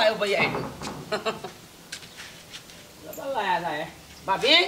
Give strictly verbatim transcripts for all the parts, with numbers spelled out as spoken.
આવ્યો ભાઈ આવ્યો ડબલ લાયા લાયા ભાભી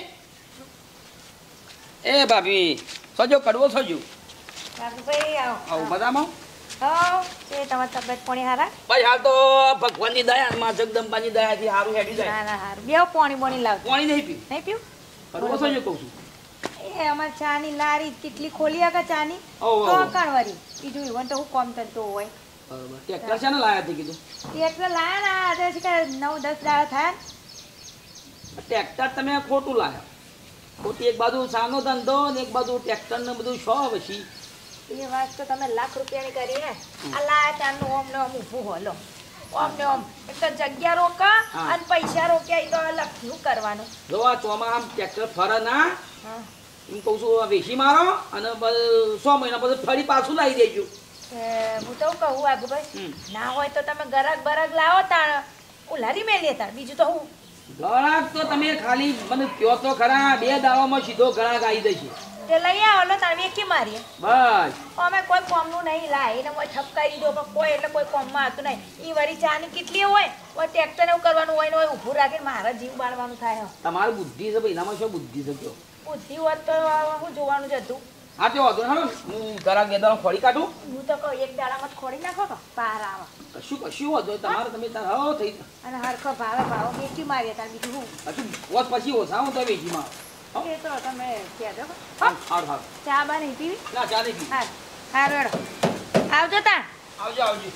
એ ભાભી સજો કડવો સજો ભાઈ આવો આવો મજામાં હા છે તમારી તબિયત પાણી હારા ભાઈ હાલ તો ભગવાનની દયા માં જગદંબાની દયાથી સારું હેડી જાય ના ના હારું બેવ પાણી પાણી લાવ પાણી નહીં પીવું નહીં પીવું કડવો સજો કહું છું એ અમાર ચાની લારી કેટલી ખોલી આગા ચાની તો કણવરી બીજું ઈવન તો હું કોમ કરતો હોય બરોબર ટ્રેક્ટર છે ને લાયા તે કીધું એટલે લાયા ના આજે છે કે નવ દસ દાડા થાય ટ્રેક્ટર તમે ખોટું લાયા ખોટી એક બાજુ સાનો ધંધો ને એક બાજુ ટ્રેક્ટર ને બધું શો પછી એ વાત તો તમે લાખ રૂપિયાની કરી હે આ લાયા ચાનું ઓમ ને ઓમ ઊભું હોલો ઓમ ને ઓમ એક તો જગ્યા રોકા અને પૈસા રોક્યા એ તો અલગ શું કરવાનું જો આ ચોમા આમ ટ્રેક્ટર ફરે ના હા એમ કહું છું વેચી મારો અને સો મહિના પછી ફરી પાછું લાવી દેજો હું તો કહું આગુભાઈ ના હોય તો તમે ગરાક બરાક લાવો તાણ ઉલારી મેલીએ તાણ બીજું તો હું ગળાક તો તમે ખાલી મને કયો તો ખરા બે દાવામાં સીધો ગળાક આવી જશે તે લઈ આવો લો તાણ વેકી મારીએ બસ અમે કોઈ કોમનું નહીં લાય એને કોઈ ઠપકારી દો પણ કોઈ એટલે કોઈ કોમમાં આવતું નહીં એ વળી ચાની કેટલી હોય કોઈ ટ્રેક્ટર એવું કરવાનું હોય ને હોય ઊભું રાખીને મારા જીવ બાળવાનું થાય તમારી બુદ્ધિ છે ભાઈ એનામાં શું બુદ્ધિ છે કયો બુદ્ધિ હોત તો હું જોવાનું જ હતું હા તે વાંધો ને હું ગળાક બે દાડા ખોડી કાઢું હું તો કહું એક દાડામાં જ ખોડી નાખો તો પાર આવે કશું કશું વાંધો તમારે તમે તાર હો થઈ અને હરખો ભાવે ભાવ વેચી મારીએ તાર બીજું હું હજુ વોત પછી ઓછા હું તો વેચી મારો એ તો તમે કહેજો હાર હાર ચા બા નહીં પીવી ના ચા નહીં પી હા હા રેડો આવજો તાણ આવજો આવજો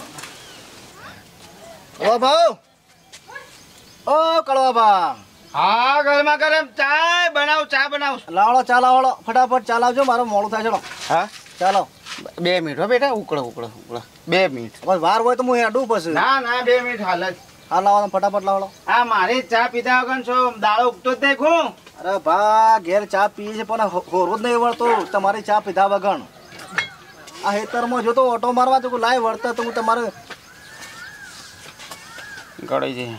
ઓ ભાઉ ઓ કળવા બા હા ગરમા ગરમ ચા બનાવ ચા બનાવ લાવડો ચા લાવડો ફટાફટ ચા લાવજો મારો મોડું થાય ચલો હા ચાલો બે મિનિટ હો બેટા ઉકળો ઉકળો ઉકળો બે મિનિટ બસ વાર હોય તો હું હેડું પછી ના ના બે મિનિટ હાલ જ હા લાવો ફટાફટ લાવડો આ મારી ચા પીધા વગર છો દાળો ઉગતો જ દેખું અરે ભા ઘેર ચા પીએ છે પણ હોરો જ નહીં વળતો તમારી ચા પીધા વગર આ હેતરમાં જો તો ઓટો મારવા તો લાય વળતા તો હું તમારે ગળી છે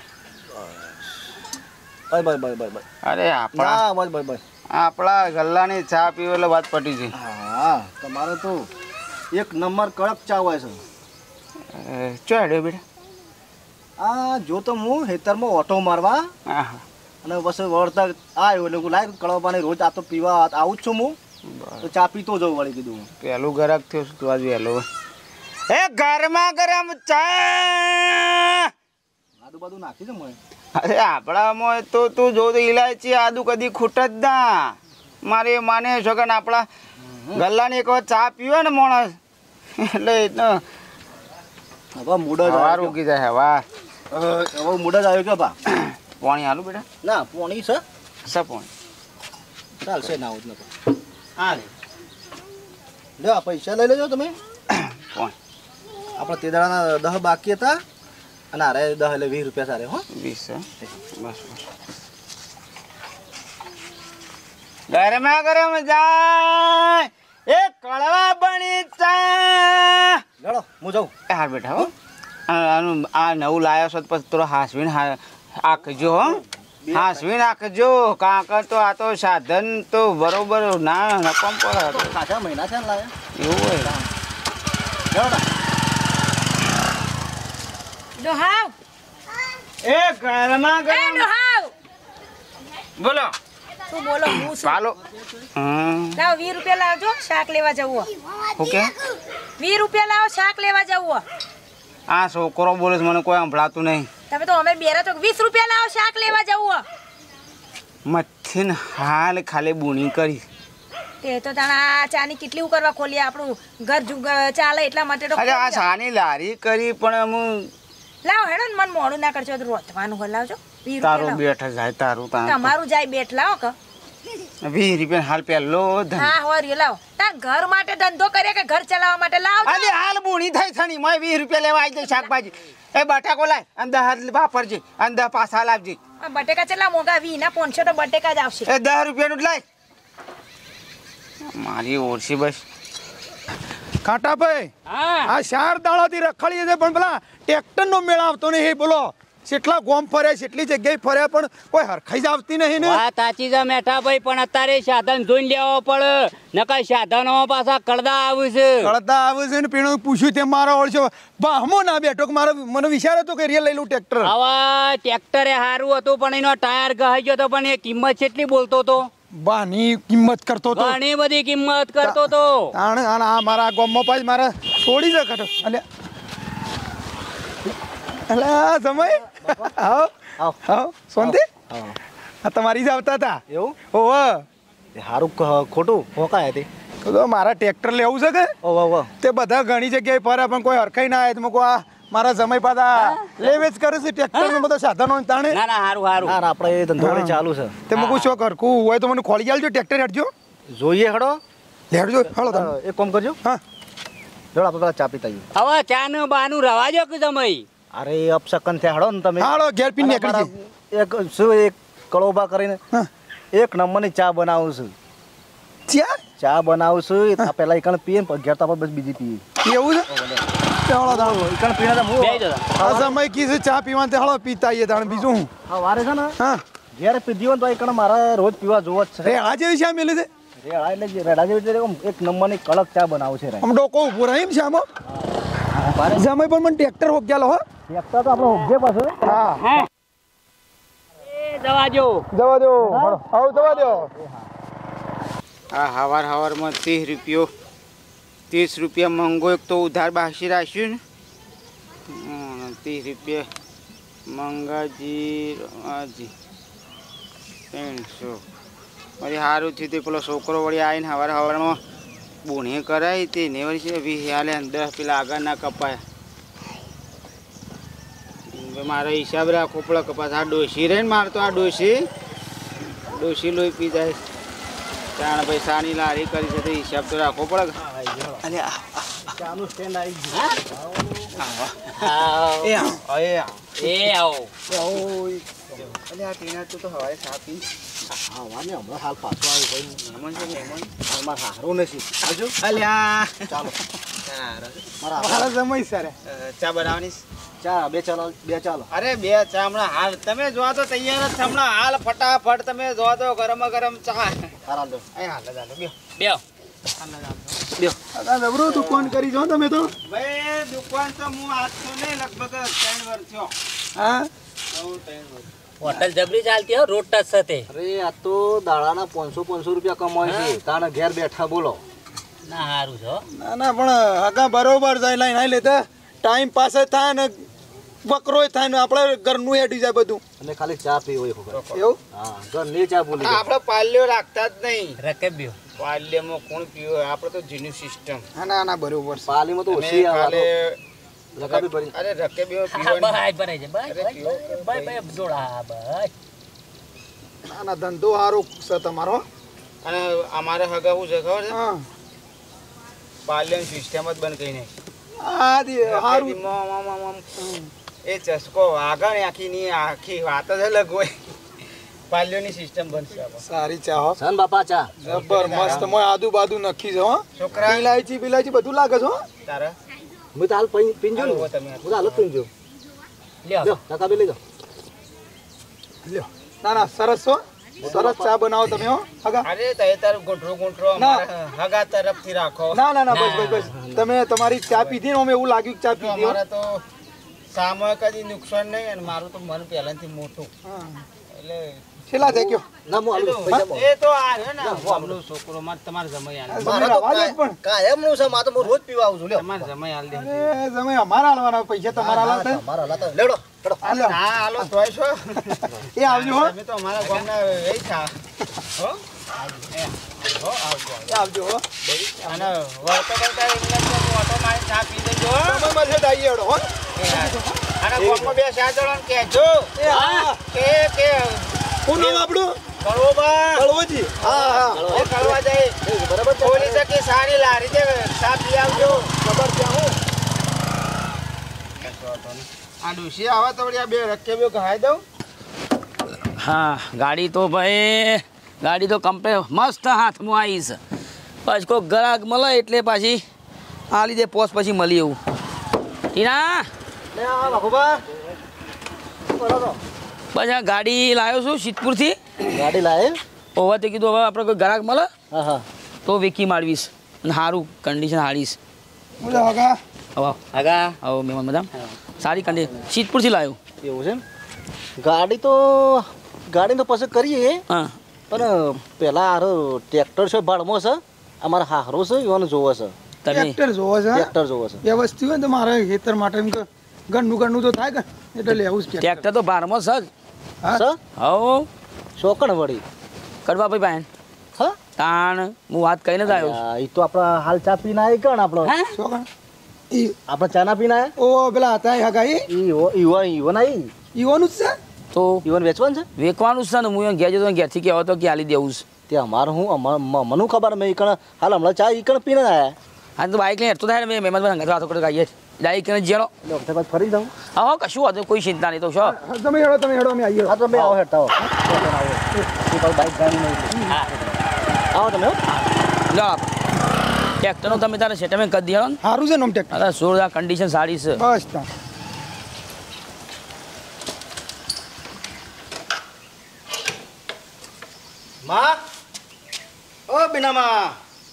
bye bye bye bye bye અરે આપણા હા બાય બાય બાય આપણા ગલ્લાની ચા પીવો એટલે વાત પટી છે હા તમારે તો એક નંબર કડક ચા હોય છે ચો હેડ્યો બેટા આ જો તો હું હેતરમાં ઓટો મારવા હા અને બસ વળતા આવ્યો એટલે લાય કળવાને રોજ આ તો પીવા આવું જ છું હું તો ચા પીતો જવું વળી કીધું પેલું ગરાક થયું શું તું વહેલો એ ગરમા ગરમ ચા આદુ બાદુ નાખી દે મને અરે આપણામાં તો તું જો તો ઇલાયચી આદુ કદી ખૂટ જ ના મારે માને છો કે આપણા ગલ્લાની એક વખત ચા પીવે ને માણસ એટલે હવે મૂડ જ વાર ઉગી જાય વાહ હવે મૂડ જ આવ્યો કે બા પાણી હાલું બેટા ના પોણી છે સા પાણી ચાલશે ના આવું જ નતો હા લે લે આ પૈસા લઈ લેજો તમે પાણી આપણા તે દાડાના દહ બાકી હતા અને અરે દહ એટલે વીસ રૂપિયા સારે હો વીસ બસ બસ ગરમા ગરમ જાય એ કળવા બની ચા લડો હું જાઉં હા બેટા હો આનું આ નવું લાવ્યો છો પછી થોડો હાસવીને આખજો હો હાસવીને આખજો કાંકર તો આ તો સાધન તો બરોબર ના નકમ પર હતો ખાસા મહિના છે ને લાયા એવું હોય લડો ડોહાવ એ ગરમા એ ગરમ ડોહાવ બોલો શું બોલો હું શું ચાલો હમ લાવ વીસ રૂપિયા લાવજો શાક લેવા જવું ઓકે વીસ રૂપિયા લાવો શાક લેવા જવું આ છોકરો બોલે છે મને કોઈ સંભળાતું નહીં તમે તો અમે બેરા તો વીસ રૂપિયા લાવો શાક લેવા જવું મથીન હાલ ખાલી બુણી કરી તે તો તાણા ચાની કેટલી કરવા ખોલી આપણું ઘર જુગ ચાલે એટલા માટે તો અરે આ સાની લારી કરી પણ હું લાવો હેડો ને મને મોડું ના કરજો તો રોતવાનું હલાવજો વીસ તારું રૂપિયા બેઠ જાય તારું તારું તમારું જાય બેઠ લાવો કે વીસ રૂપિયા હાલ પહેલો ધન હા હો રહ્યો લાવો તાર ઘર માટે ધંધો કરે કે ઘર ચલાવવા માટે લાવો અરે હાલ બુણી થઈ થણી મેં વીસ રૂપિયા લેવા આવી જાય શાકભાજી એ બટાકો લાય અંદર હાથ વાપરજે અંદર પાછા લાવજે બટેકા ચલા મોગા વી ના પોનસો તો બટેકા જ આવશે એ દસ રૂપિયાનું જ લાય મારી ઓરસી બસ કાંટાભાઈ હા આ ચાર દાડાથી રખડીએ છે પણ પેલા ટ્રેક્ટર નો મેળ આવતો નહીં બોલો કેટલા ગોમ ફર્યા કેટલી જગ્યાએ ફર્યા પણ કોઈ હરખાઈ જ આવતી નહીં ને વાત સાચી છે મેઠા ભાઈ પણ અત્યારે સાધન જોઈને લેવો પડે નકર સાધનો પાછા કડદા આવે છે કળતા આવે છે ને પેલું પૂછ્યું તે મારો ઓળશો બાહમો ના બેઠો કે મારો મને વિચાર હતો કે રિયલ લઈ લઉં ટ્રેક્ટર આવા ટ્રેક્ટરે સારું હતું પણ એનો ટાયર ગહાઈ ગયો હતો પણ એ કિંમત કેટલી બોલતો હતો બાની કિંમત કરતો તો ઘણી બધી કિંમત કરતો હતો તાણ અને આ મારા ગામમાં પાછ મારા છોડી દે કાઢો એટલે એટલે આ સમય આવો આવો. આવો શાંતિ હા આ તમારી જ આવતા હતા એવું ઓવ સારું ખોટું હોકાય હતી તો મારા ટ્રેક્ટર લેવું છે કે ઓવ ઓવ તે બધા ઘણી જગ્યાએ ફર્યા પણ કોઈ હરખાઈ ના આવે તો મૂકો આ મારા સમય પાછા લેવેજ કરે છે ટ્રેક્ટર બધા સાધનો તાણે ના ના સારું સારું ના ના આપણે એ ધંધો વળી ચાલુ છે તે મૂકું શું કરકું હોય તો મને ખોલી આલજો ટ્રેક્ટર હેડજો જોઈએ હડો હેડજો હળો તમે એક કામ કરજો હા જોડો આપણે પેલા ચા પીતા આવીએ હવે ચા નું બાનું રવા જો કે સમય અરે અપસકન થયા હડો ને તમે હાલો ઘેર પીને નીકળી મારા જઈએ. એક શું એક કળોબા કરીને હા. એક નંબરની ચા બનાવું છું ચા ચા બનાવું છું આ પેલા એકણ પીએ ને પછી ઘેર તો આપણે બસ બીજી પીએ એવું છે ચાલો તાણ એકણ પીને તો હું બે જો આ સમય કી છે ચા પીવા તે હળો પીતા આવીએ તાણ બીજું હું હા વારે છે ને હા ઘેર પીધી હોય ને તો એકણ મારે રોજ પીવા જોવો જ છે રે આ જેવી ચા મેલી છે રેડા એટલે જે રેડા જેવી એટલે આમ એક નંબરની કડક ચા બનાવું છે રે આમ ડોકો ઉભો રહે એમ છે આમાં સમય પણ મને ટ્રેક્ટર હોગ્યાલો હો એકતા તો આપણે હોગે પાછું હા એ જવા જો જવા દો આવ જવા દો આ હવાર હવારમાં ત્રીસ રૂપિયો ત્રીસ રૂપિયા મંગો એક તો ઉધાર બાકી રાખ્યું ને હમ, ત્રીસ રૂપિયા મંગાજી હાજી ત્રણસો વળી સારું થયું તે પેલો છોકરો વળી આવીને હવાર હવારમાં બુણે કરાવી તેને વળી છે વીસ હાલે દસ પેલા આગળના કપાયા મારો હિસાબ રાખવો પડે કપાસ આ ડોસી રહે ને મારે તો આ ડોસી ડોસી લોહી પી જાય ચાણ ભાઈ સાની લારી કરી છે તો હિસાબ તો રાખવો પડે અલે ચાનું સ્ટેન્ડ આવી ગયું એ આવો એ આવો એ આવો અલે આ ટીના તું તો હવારે સાપી હા વાને હમણાં હાલ પાછો આવ્યો ભાઈ મહેમાન છે મહેમાન હાલમાં સારું નથી આવજો અલ્યા ચાલો મારા મારા સમય સર ચા બનાવવાની ચા બે ચાલો બે ચાલો અરે બે ચા હમણાં હાલ તમે જો તો તૈયાર જ છે હમણાં હાલ ફટાફટ તમે જો તો ગરમ ગરમ ચા હાલ દો અહીં હાલ જ હાલો બે બે જબરું દુકાન કરી જો તમે તો ભાઈ દુકાન તો હું આજ તો નહીં લગભગ ત્રણ વર્ષ થયો હા હું ત્રણ વર્ષ હોટલ જબરી ચાલતી હો રોડ ટચ સાથે અરે આ તો દાડાના પાંચસો પાંચસો રૂપિયા કમાય છે તાણે ઘેર બેઠા બોલો ના સારું છે હો. ના ના પણ હગા બરોબર જાય લાઈન આઈ લેતા ટાઈમ પાસ જ થાય ને બકરોય થાય ને આપણે ઘરનું હેડી જાય બધું અને ખાલી ચા પી હોય ખબર એવું હા ઘરની ચા બોલી જાય. આપણે પાલ્યો રાખતા જ નહીં રકેબ્યો પાલ્યમાં કોણ પીવો આપણે તો જૂની સિસ્ટમ હા ના ના બરોબર છે. પાલીમાં તો ઓછી આવે ખાલી લગાવી પડી અરે રકેબી હા પીવાની ભાઈ ભરાઈ જાય ભાઈ અરે પીવો કે ભાઈ ભાઈ જોડા હા ભાઈ ના ના ધંધો સારો છે તમારો અને અમારે હગા શું છે ખબર છે હા પાલ્યની સિસ્ટમ જ બંધ કરી નાખી આ દી સારું રકેબીમાં આમ આમ આમ એ ચસ્કો આગળ આખી ની આખી વાત જ અલગ હોય પાલ્યોની સિસ્ટમ બનશે આપણે. સારી ચા હો સન બાપા ચા જબર મસ્ત મોય આદુ બાદુ નખી છે હો છોકરા ઇલાયચી બિલાયચી બધું લાગે છે હો તારા હું તો હાલ પી- પીંજો ને હાલો તમે. હું તો હાલ જ પીંજો લ્યો લ્યો ટકા બી લઈ જાઓ લ્યો ના ના સરસ હો સરસ ચા બનાવો તમે હો હગા અરે તે તાર ગોઠરો ગોઠરો અમારા હગા તરફથી રાખો ના ના ના બસ બસ બસ તમે તમારી ચા પીધી ને અમે એવું લાગ્યું કે ચા તો પીધી હો. અમારે તો સામૂહિક કદી નુકસાન નહીં અને મારું તો મન પહેલાથી મોટું હા. એટલે છેલ્લા થઈ ગયો ના હું હાલ પૈસા બહુ. એ તો આ છે ને આપણો છોકરો મારે તમારે જમાઈ હાલ દે. તમે રવા દો પણ કાયમનું છે મારે તો હું રોજ પીવા આવું છું લ્યો તમારે જમાઈ હાલ દે અરે તમે અમારા હાલવાના પૈસા તમારા હાલતા મારા લાતા લેવડો લેવડો હાલો હા હાલો તોય છો એ આવજો હો તમે તો અમારા ગામના એ થા હો એ, હો આવજો એ આવજો હો અને વળતો વળતા એટલે તો ઓટો મારી ચા પી દેજો હો. તમે મળશે તો આવીએ હેડો હો એ હા. અને ગામમાં બે ચાર જણોને કહેજો એ હા કે કે શું નામ આપણું કળોબા કળવજી હા હા એ કળવા જાય બરાબર છે પોલીસ કે સારી લારી દે ચા પી આવજો ખબર ત્યાં હું આ ડુસી આવા તો વળી આ બે રકે બે કહાઈ દઉં હા ગાડી તો ભાઈ ગાડી તો કમ્પ્લેટ મસ્ત હાથમાં આવી છે પછી કોઈ ગ્રાહક મળે એટલે પાછી આ લીધે પોસ પછી મળી એવું ટીના લે આ બાપુબા ઓ કરો છો બસ આ ગાડી લાવ્યો છું સિદ્ધપુરથી. ગાડી લાવે ઓવા તે કીધું હવે આપણે કોઈ ગ્રાહક મળે હા હા તો વેકી મારવીશ અને સારું કન્ડિશન હારીશ. બોલો હગા હવે આગા આવો મહેમાન બધા સારી કન્ડિશન સિદ્ધપુરથી લાવ્યો. એવું છે એમ? ગાડી તો ગાડી તો પછી કરીએ હા પણ પેલા હારો ટ્રેક્ટર છે ભાડમાં છે અમારે હારો છે એવાનું જોવો છે તમે ટ્રેક્ટર જોવો છે ટ્રેક્ટર જોવો છે વ્યવસ્થિત હોય ને તો મારે ખેતર માટે એમ કે ઘરનું ઘરનું તો થાય કે એટલે લેવું જ ટ્રેક્ટર. ટ્રેક્ટર તો બારમાં સજ હા સર હવ શોકણ વળી કરવા ભાઈ ભાઈ હા તાણ હું વાત કહીને જ આવ્યો છું. આ, ઈ તો આપણા હાલ ચા પીને આવી કણ આપણો શું કહે? ઈ આપણે ચા ના પીને ઓ પેલા હતા એ હગા એ આવ્યા ઈવન ઈવન આવી ઈવાનું જ છે. તો ઈવન વેચવાનું છે વેચવાનું જ છે ને હું અહીંયા ઘેર જતો ઘેરથી કહેવો તો કે આલી દેવું છે. તે અમારે હું અમાર- મ- મને ખબર મેં ઈ કણ હાલ હમણાં ચા ઈ કણ પીને આવ્યા હા તો બાઇક લઈને હેઠતો થાય ને મેં મહેમાન બધા વાતો કરતો ગાઈએ બાઇક લઈને જેલો એટલે વખતે પાછું ફરી જાઉં હા હા કશું વાંધો કોઈ ચિંતા નહીં તો છો હા, તમે હેડો તમે હેડો અમે આવીએ. હા તો બે આવો હેઠતા આવો આવો એ પાછું બાઈક ગાડી નહીં આવો તમે હો. લો ટ્રેક્ટરનું તમે તારે સેટલમેન્ટ કરી દેવાનો ને સારું છે ને આમ ટ્રેક્ટર અરે સોળ આ કન્ડિશન સારી છે. બસ તા માં ઓ બીનામાં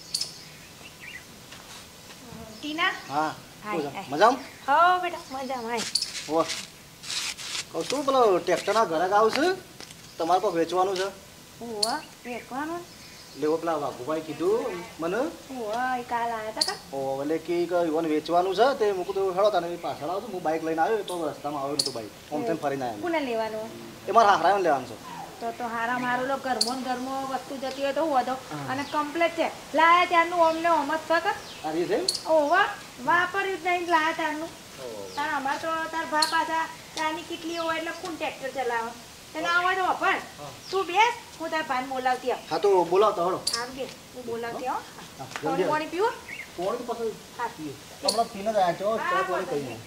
ટીના હા હાય, હાય. મજામાં હો બેટા મજામાં હાય. ઓ કહું શું પેલો ટ્રેક્ટરના ઘરાક આવશે તમારે પર વેચવાનું છે ઓવા વેચવાનું લેવો પેલા વાઘુભાઈ કીધું મને ઓવા એ કાલ આયા હતા કા ઓ એટલે કે ઈવન વેચવાનું છે તે મૂકું તો હેડો તને પાછળ આવજો હું બાઇક લઈને આવ્યો તો રસ્તામાં આવ્યો નતું બાઇક આમ તેમ ફરીને આવ્યો કોને લેવાનું એ મારા હારાને લેવાનું છે તો તો હારા મારું લો ઘરમો ને ઘરમો વસ્તુ જતી હોય તો હું વધો અને કમ્પ્લેટ છે લાયા ત્યારનું ઓમને ઓમ જ થક આ રીતે ઓવા વાપર્યું જ નહીં લાયા ત્યારનું તાર અમાર તો તાર ભા પાછા ત્યાંની કેટલી હોય એટલે કોણ ટ્રેક્ટર ચલાવે તને આવે તો પણ તું બેસ હું તાર ભાઈને બોલાવતી આવ હા તો બોલાવતા હળો આમ કે હું બોલાવતી આવ જલ્દી પાણી પાણી પીવું કોણ પછી હા હમણાં પીને જ આવ્યા છો ચા પાણી કઈ નહીં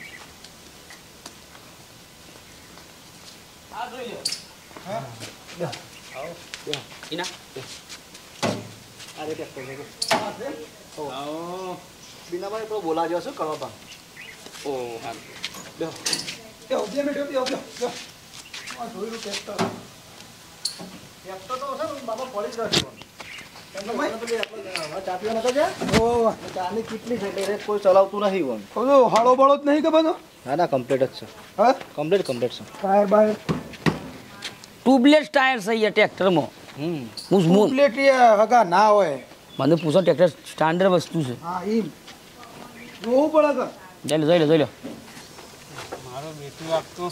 ઈના આ રીતે ટ્રેક્ટર છે ઓ બીનાભાઈ તો બોલાવજો શું કરવા પા ઓ હા બેહો એ બે મિનિટ બે બે બે આ જોઈલું ટ્રેક્ટર ટ્રેક્ટર તો છે ને બાપા પડી જ રહ્યો એમને મને પેલી આપણે હવે ચા પીવા નતો ગયા ઓ ચાની કેટલી છે એટલે કોઈ ચલાવતું નથી વન કહું હાળો બાળો જ નહીં કે બધો ના ના કમ્પ્લીટ જ છે હા કમ્પ્લીટ કમ્પ્લીટ છે ટાયર બાયર ટ્યુબલેસ ટાયર છે અહીંયા ટ્રેક્ટરમાં હમ હું હું પ્લેટ હગા ના હોય મને પૂછો ટ્રેક્ટર સ્ટાન્ડર્ડ વસ્તુ છે. હા ઈ જોવું પડે કે જોઈ લો જોઈ લો જોઈ લો મારો બેટું આપતું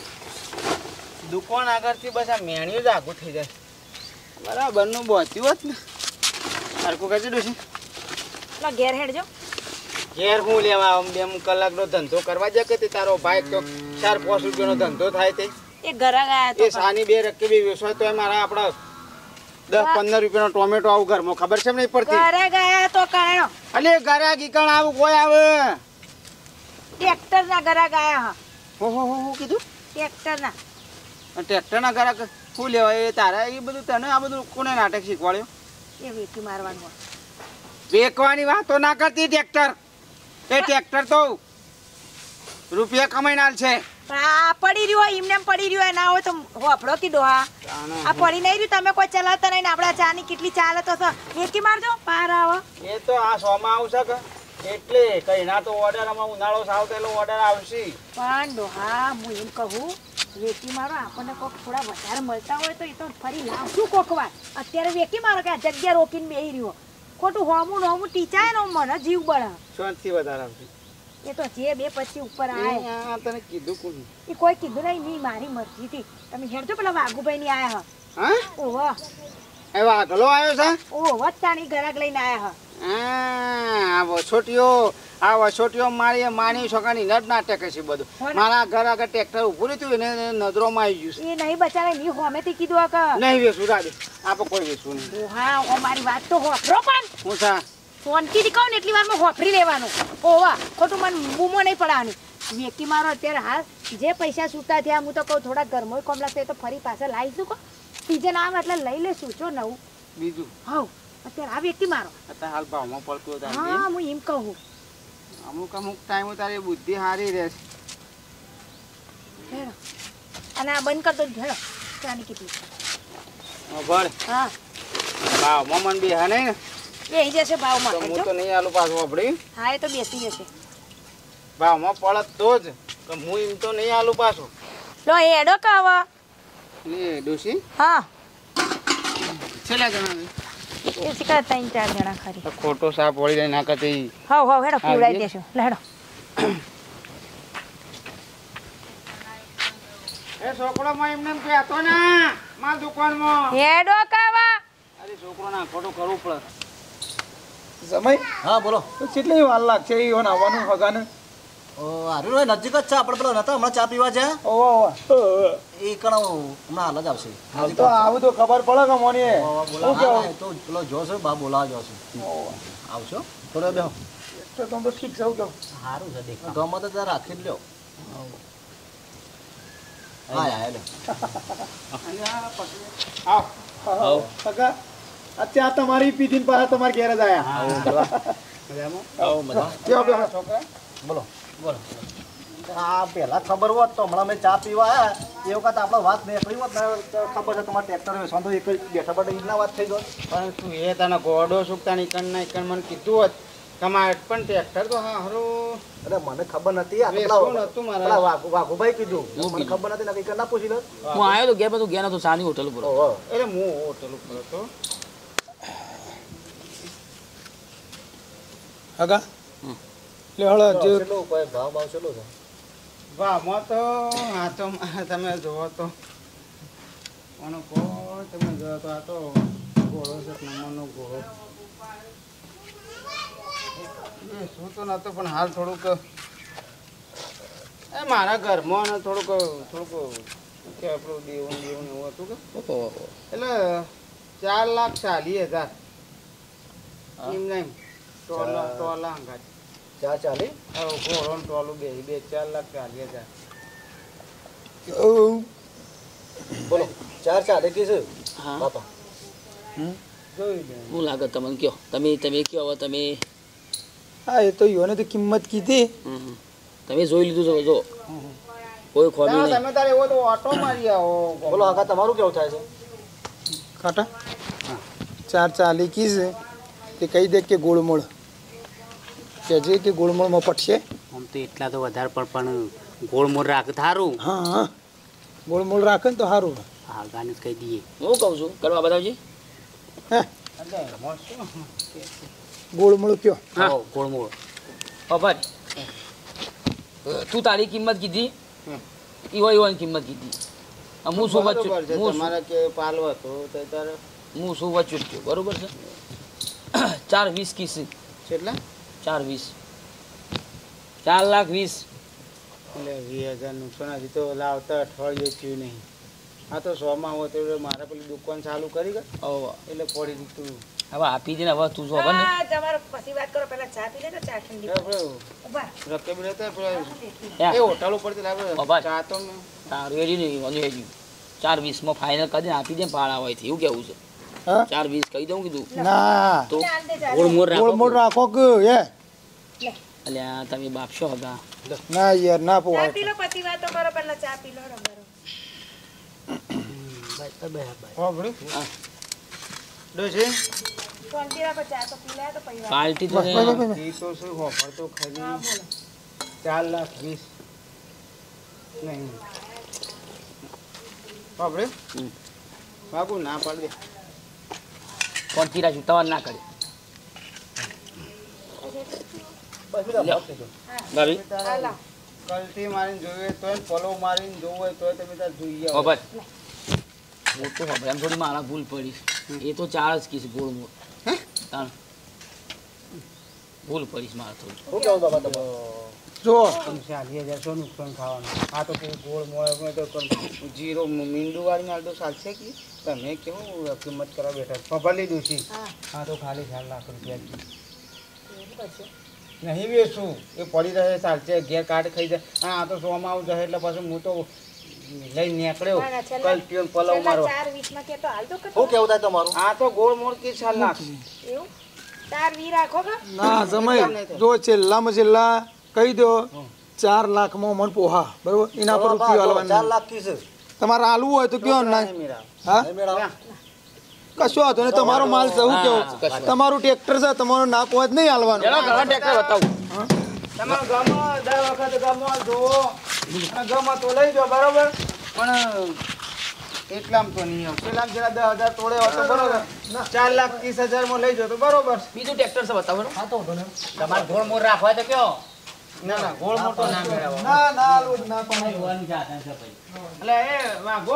દુકાન આગળથી બસ આ મેણ્યું જ આગું થઈ જાય બરાબરનું બોત્યું હોત ને હરકું કરી દીધું છે લો ઘેર હેડજો ઘેર હું લેવા આમ બે કલાકનો ધંધો કરવા જાય કે તે તારો ભાઈ તો ચાર પાંચ રૂપિયાનો ધંધો થાય તે એ ઘરા ગયા તો એ સાની બે રકબી વેચવાય તો મારા આપણા દસ પંદર રૂપિયાનો ટોમેટો આવું ઘરમાં ખબર છે નહીં પડતી ઘરે ગયા તો કાયો અલે ઘરે ગીકણ આવું કોઈ આવે ટ્રેક્ટર ના ઘરા ગયા હા હો હો હો હો કીધું ટ્રેક્ટર ના ટ્રેક્ટરના ઘરે શું લેવાય એ તારા એ બધું તને આ બધું કોને નાટક શીખવાડ્યું એ વેચી મારવાનું હોય. વેકવાની વાતો ના કરતી ટ્રેક્ટર એ ટ્રેક્ટર તો રૂપિયા કમાઈને હાલ છે પણ આ પડી રહ્યું હોય એમને એમ પડી રહ્યું હોય ના હોય તો હોફળો કીધો હા આ પડી નહીં રહ્યું તમે કોઈ ચલાવતા નહીં ને આપણા ચા ની કેટલી ચાલે તો સ- વેચી મારજો પાર આવો એ તો આ સોમાં આવશે કે એટલે કઈ ના તો ઓર્ડર આમાં ઉનાળો સાવ તો એટલો ઓર્ડર આવશે પણ ડોહા હું એમ કહું વેચી મારો આપણને કોક થોડા વધારે મળતા હોય તો એ તો ફરી લાવશું કોક વાર અત્યારે વેચી મારો કે આ જગ્યા રોકીને બેહી રહ્યો ખોટું હોમું નોમું ટીચાય ને મને જીવ બળે શાંતિ વધારે આવશે એ તો જે બે પછી ઉપર આવે આ તને કીધું કોણ એ કોઈ કીધું નહીં ની મારી મરજી થી તમે હેડજો પેલા વાઘુભાઈ ની આયા હા હ ઓહો એ વાઘલો આવ્યો છે ઓહો તાણી ઘરાક લઈને આયા હ આ વછોટીઓ આ વછોટીઓ મારી માની છોકરાની નડ નાટક છે બધું મારા ઘર આગળ ટ્રેક્ટર ઉભું રહ્યું એને નજરોમાં આવી ગયું એ નહીં બચાવે ની હોમેથી કીધું આ કે છે નહીં વેચું રાડે આપણે કોઈ વેચવું નહીં હા ઓ મારી વાત તો હોફરો પણ હું સા ફોનથી કહું ને એટલી વારમાં હોફરી લેવાનું ઓવા ખોટું મને બૂમો નહીં પડાવવાની વેકી મારો અત્યારે હાલ જે પૈસા છૂટા થયા હું તો કહું થોડા ગરમોય કોમ લાગશે તો ફરી પાછા લાવીશું કહો સીઝન આવે એટલે લઈ લેશું છો નવું બીજું હવ અત્યારે આ વેકી મારો અત્યારે હાલ ભાવમાં પડતું હતા હા હું એમ કહું અમુક અમુક ટાઈમ તારી બુદ્ધિ સારી રહેશે હેરો. આ અને આ બંધ કરતો જ હેડો ચાની કેટલી ભળ હા ભાવમાં મન બી હા નહીં ને બેસી જશે ભાવમાં તો હું જો. તો નહીં આલું પાછું આપડી હા એ તો બેસી જશે ભાવમાં પડત તો જ તો હું એમ તો નહીં આલું પાછું લો એ હેડો કાવા એ ડોશી હા છેલ્લા જણા એ શીખા ત્રણ ચાર જણા ખરી ખોટો સાપ વળી જાય ના કરતી હાવ હાવ હેડો પીવડાવી આવી. દેશું લે હેડો એ છોકરો માં એમને એમ કહેતો ને મારા દુકાનમાં હેડો કાવા અરે છોકરો ના ખોટું કરવું પડે સમય હા બોલો તો કેટલી વાર લાગશે એ ઓન આવવાનું હગાને ઓ હારું રે નજીક જ છે આપણે પેલા નતા હમણાં ચા પીવા છે ઓવા ઓવા એ કણ હમણાં હાલ જ આવશે નજીક તો આવું તો ખબર પડે કે મને બોલા શું બોલા કેવું હા, તો પેલો જોશે બા બોલાવા જોશે આવશો થોડો બેહો તો તમે ઠીક છે કેવું સારું છે દેખ ગમે તો જરા રાખી જ લ્યો હા હા લે આવ હા કાકા અત્યારે તમારી પીધીને પાછા તમારા ઘેર જ આયા મજામાં આવો મજા કેવો બેહો છોકરા બોલો બોલો આ પહેલા ખબર હોત તો હમણાં મેં ચા પીવા આવ્યા એ વખત આપણે વાત નીકળી હોત ને તો ખબર છે તમારે ટ્રેક્ટર વેચવાનું તો એક જ બેઠા બેઠા ઈના વાત થઈ ગયો પણ તું એ તને ગોડો સુકતા નીકળ ના નીકળ મને કીધું હોત કમાટ પણ ટ્રેક્ટર તો હા હારું અરે મને ખબર નથી આ તો વેચવું પેલા નતું મારે. પેલા વાઘુ- વાઘુભાઈ કીધું મને ખબર નથી ને કઈ ના પૂછી લો હું આવ્યો તો ઘેર બધું ગયા નતો સાની હોટલ ઉપર ઓહો એટલે હું હોટલ ઉપર હતો હગા લે હળો જે કેટલો કોઈ ભાવ ભાવ કેટલો છે ભાવમાં તો હા તો તમે જોવો તો કોનો કો તમે જોવો તો આ તો ઘોડો છે નંબરનો ઘોડો એ શું તો નતો પણ હાલ થોડુંક એ મારા ઘરમાં ને થોડુંક થોડુંક કે આપણું દેવું દેવું એવું હતું કે ઓહો. એટલે ચાર લાખ ચાલીસ હજાર એમ નહીં ટોલા ટોલા અંગાત ચા ચાલી હવે ઘોડો ને ટોલું બે બે ચાર લાખ ચાલીસ હજાર બોલો ચાર ચાલે કી છે હા બાપા જોઈ લે શું લાગે તમને કયો તમે તમે કયો હવે તમે હા એ તો યોને તો કિંમત કીધી હમ, હમ. તમે જોઈ લીધું છે જો કોઈ ખોમી ના, નહીં તમે તારે એવો તો ઓટો મારી આવો બોલો આગા તમારું કેવું થાય છે કાટા ચાર ચાલી કી છે તે કહી દે કે ગોળમોળ કે જે કે ગોળમોળમાં પટશે આમ તો એટલા તો વધારે પણ પણ ગોળમોળ રાખ થારું હા હા ગોળમોળ રાખે ને તો સારું હા ગાને જ કહી દઈએ હું કહું છું કરવા બતાવજે હે એટલે એમાં શું? ગોળમોળ કયો હા. હા ગોળમોળ અભાજ તું તારી કિંમત કીધી ઈવો ઈવોની કિંમત કીધી આ હું શું બરોબર છે, વચ્ચે હું શું- તમારે કે પાલવો હતો તો તારે હું શું વચ્ચે જ છું બરોબર છે ચાર વીસ કિસી કેટલા ચાર વીસ ચાર લાખ વીસ એટલે વીસ હજાર નુકસાન હજી તો લાવતા અઠવાડિયું થયું નહીં આ તો સોમાં હોય તો મારે પેલી દુકાન ચાલુ કરી ગઈ હવે એટલે પડી દીધું હવે આપી દે ને હવે તું જો હવે ને હા, તમારો પછી વાત કરો પહેલા ચા પી લે તો ચા ઠંડી આપણે ઉભા રકેબ રહેતા પેલા યા. એ હોટલ ઉપરથી લાવે બાબા. ચા તો મેં તારું એજી નહીં મને એજી ચાર વીસમાં ફાઇનલ કરી દે ને આપી દે ને પાળા હોય એવું કેવું છે હા ચાર વીસ કહી દઉં કીધું ના તો ચાલ દે ચા ગોળમોળ રાખો ગોળમોળ રાખો કે એ અલ્યા તમે બાપશો હતા ના યાર ના ચા પોવાય પી લો પછી વાતો કરો પહેલા ચા પી લો રંગારો વાપર્યું હા. ડોશી શાંતિ રાખો ચા તો પી લે તો પછી વાત. પાર્ટી તો બસ, છે. બસ, બસ, બસ. એ તો શું ઓફર તો ખરી હા બોલો ચાર લાખ વીસ નહીં બાપરે હમ. બાબુ ના પાડી દે કોણ ચીરા જૂતાવા ના કરે લ્યો. ભાભી હા લાવ. કલટી મારીને જોઈએ તોય ને પલો મારીને જોવું હોય તોય તમે ત્યાં જોઈએ ઓ ભાઈ હું તો ખબર એમ થોડી મારા ભૂલ પડી એ તો ચાર જ કીશ ગોળ મોળ તાણ ભૂલ પડીશ મારે થોડી શું કેવું બાબા તમારું જો ચાલીસ હજાર શું નુકસાન ખાવાનું આ તો કોઈ ગોળ મળે તો કોઈ જીરો મીંડું વાળી માલ તો ચાલશે કે તમે કેવું કિંમત કરવા બેઠા પભલી દોશી હા હા તો ખાલી ચાર લાખ રૂપિયા એવું કરશો નહીં વેચું એ પડી રહે ચાલશે ઘેર કાઢ ખાઈ જાય હા આ તો સોમાં આવું જાય એટલે પછી હું તો લઈને નીકળ્યો ના, ના, છેલ્લા- કલ પીઓને પલવ છેલ્લા મારો ચાર વીસમાં કે તો હાલ તો શું કરતો કેવું થાય તમારું આ તો ગોળ મોળ કે ચાર લાખ એવું ચાર વી રાખો કે ના સમય જો છેલ્લામાં છેલ્લા કહી દો ચાર લાખમાં મન પોહા બરોબર એના પર બોલો રૂપિયો બાબા, ચાર હાલવાનું લાખ કી છે તમારે આલવું હોય તો કયો ના હા નહીં મેળાવો. કશો હતો ને તમારો માલ છે હું કેવું તમારું ટ્રેક્ટર છે તમારું નાક હોય જ નહીં હાલવાનું ચલો ઘણા ટ્રેક્ટર બતાવું તમારા ગામમાં દર વખત ગામમાં જોવો અને ગામમાં તો લઈ જાઓ બરોબર પણ એટલામ તો નહીં આવશે લાખ જરા દસ હજાર તોડે હોય તો બરોબર ચાર લાખ ત્રીસ હજારમાં લઈ જાઓ તો બરોબર બીજું ટ્રેક્ટર છે બતાવો હા તો વાંધો નહીં. તમારે ગોળ મોર રાખવા હોય તો કયો ના ના ગોળ મોટો ના મેળવો ના ના હાલવું જ ના પણ જોવાનું સાધન છે ભાઈ એટલે એ વાઘો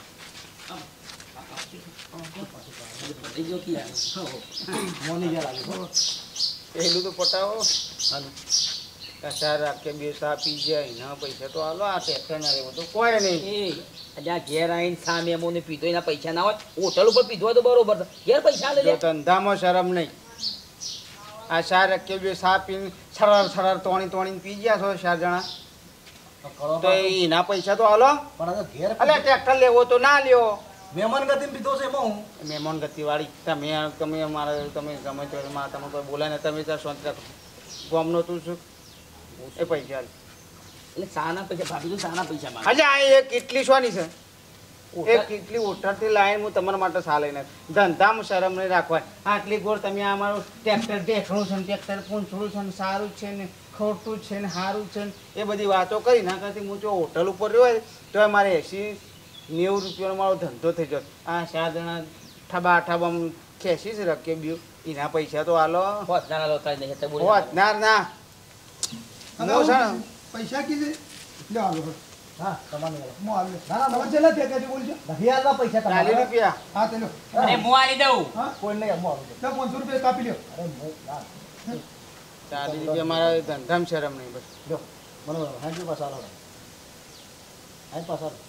પહેલું તો પટાવો કસાર રાખે બે સા પી જાય ના પૈસા તો હાલો આ ટ્રેક્ટર ના રહેવું તો કોઈ નહીં એ જ્યાં ઘેર આવીને સામે એમોને પીધો એના પૈસા ના હોય હોટલ ઉપર પીધો હોય તો બરોબર છે ઘેર પૈસા લઈ જો લે ધંધામાં શરમ નહીં આ ચાર રકે બે સા પીને સરાર સરાર તોણી તોણીને પી ગયા છો ચાર જણા કરો તો એના પૈસા તો હાલો પણ આ ઘેર અલે ટ્રેક્ટર લેવો તો ના લ્યો મહેમાન ગતિમાં પીધો છે એમાં હું મહેમાન ગતિવાળી તમે તમે મારા તમે ગમે તે માં તમે કોઈ બોલાય ને તમે ત્યાં શાંત રાખો ગામનો તું શું એ પૈસા હાલ. એટલે સાના પૈસા ભાભી તો સાના પૈસા માંગે અલ્યા આ એક કેટલી શોની છે એક કેટલી ઓઠારથી લાઈન હું તમારા માટે સાલે ને ધંધામાં શરમ નહીં રાખવાય આટલી ગોળ તમે આ અમારું ટ્રેક્ટર ઢેકણું છે ને ટ્રેક્ટર પૂંછડું છે ને સારું છે ને ખોટું છે ને સારું છે ને એ બધી વાતો કરી ના કરતી હું જો હોટલ ઉપર રહ્યો હોય તો મારે એસી નેવું રૂપિયાનો મારો ધંધો થઈ જતો આ ચાર જણા ઠબા ઠબામ ખેંચી છે રકે બીજું એના પૈસા તો હાલો હોત ના લો કાઈ નહીં તો બોલી હોત ના ના હું છે ને પૈસા કીધે લે હાલો હા તમારે મેળાવો. હું હાલ ના ના તમે છેલ્લા ઠેકાથી બોલજો નથી હાલવા પૈસા ચાલીસ તમારે. રૂપિયા હા તે લો અરે હું આલી દઉં હા કોઈ નહીં હું આવું છું. તો પાંચસો રૂપિયા કાપી લ્યો અરે હું ના ચાલીસ રૂપિયા મારા ધંધામાં શરમ નહીં બસ જો મને હાંજી પાછા આલો હાંજી પાછા આલો.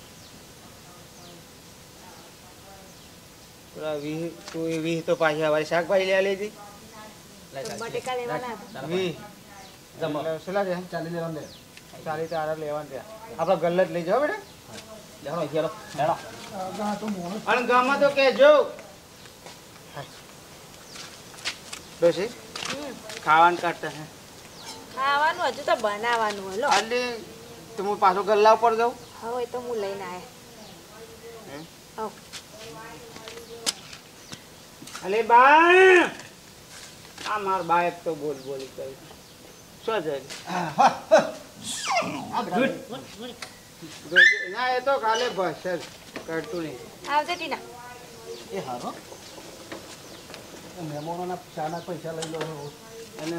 પેલા વીસ તું એ વીસ તો પાછી અમારી શાકભાજી લેવા લીધી બટેકા લેવાના વીસ એટલે શેલા છે ચાલી લેવાનું દે. ચાલી તો આરા લેવાનું છે આપણે ગલ્લે જ લઈ જાઓ બેટા લેવાનો ઘેરો લેવાનો હા તો મોણો અને ગામમાં તો કહેજો ડોશી ખાવાનું કાઢતા હે ખાવાનું હજુ તો બનાવવાનું હોય લો એટલે તો હું પાછો ગલ્લા ઉપર જાઉં હવે તો હું લઈને આયા હે? આવ અલે બા આ માર બાયક તો બોલ બોલી કરી શું છે ના એ તો કાલે ભસર કરતું નહીં આવજે ટીના એ હારો એ મહેમાનોના ચાના પૈસા લઈ લો અને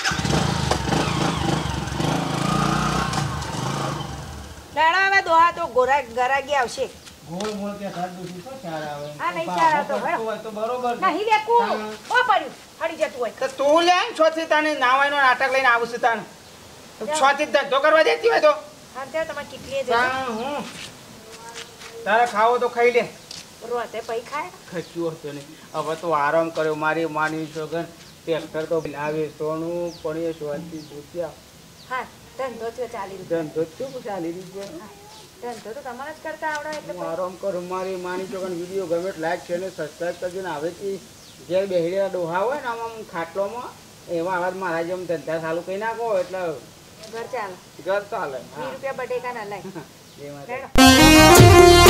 દાડા હવે દોહા તો ગોરા ગરાગી આવશે ગોળ મોળ કે ખાડ દુસી તો ચાર આવે આ નહીં ચાર આવતો, હેડો. હોય તો બરોબર છે. નહીં લેકું ઓ પડ્યું હડી જતું હોય તો તું લે ને છોથી તને નાવાયનો નાટક લઈને આવું છું તને છોથી ધંધો કરવા દેતી હોય તો હા ત્યાં તમારે કેટલી તાણ હું તારે ખાવો તો ખાઈ લે રોતે પૈ ખાય ખચ્યું હતું નહીં હવે તો આરામ કર્યો મારી માની છોકન ટ્રેક્ટર તો લાવે સોનું પણ એ સોનથી પૂછ્યા હા ધંધો થયો ચાલી રૂપિયા ધંધો જ શું ચાલી રહ્યું છે ધંધો તો તમારે જ કરતા આવડે એટલે હું આરામ કરું મારી માની છોકન વિડીયો ગમે લાઈક છે ને સબસ્ક્રાઈબ કરજો ને હવેથી ઘેર બેહડેલા ડોહા હોય ને આમ આમ ખાટલોમાં એવા આવાજ મારા જેમ ધંધા ચાલુ કરી નાખો એટલે ઘર ચાલો ઘર ચાલે વીસ હા રૂપિયા બટેકા ના લાય એ માટે હેડો